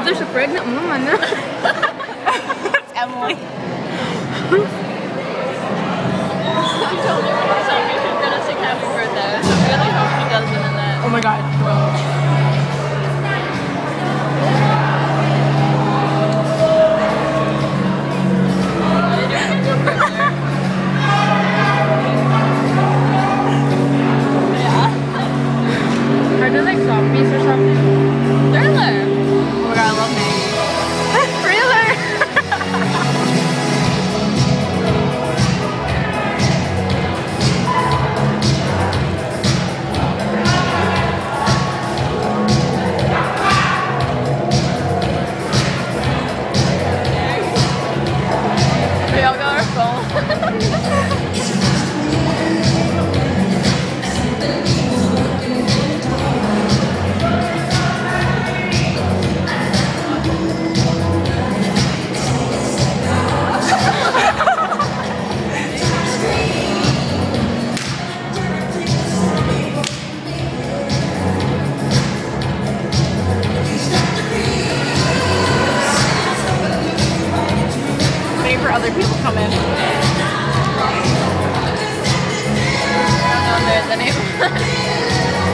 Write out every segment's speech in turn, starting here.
there's a pregnant woman. It's Emily. She told me when she's gonna sing happy birthday, so I really hope she does it in that. Oh my god. Are they like zombies or something? Thriller! Oh my god, I love Maggie. Thriller! We all got our phone. Waiting for other people to come in. I don't know the name.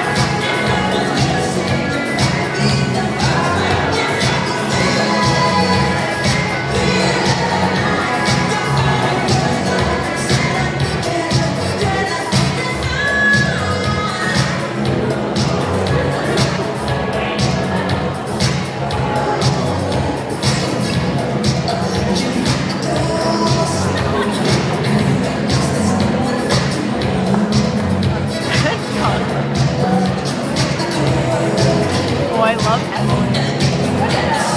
Oh, I love Emily.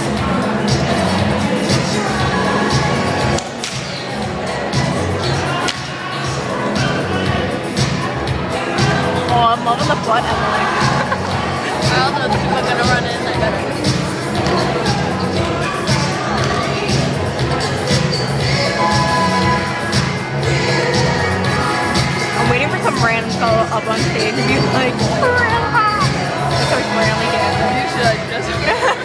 Oh, I'm loving the butt, Emily. All those people are gonna run in. I gotta. I'm waiting for some random fellow up on stage to be like, Grandpa! That's how he's randomly dancing. You should just.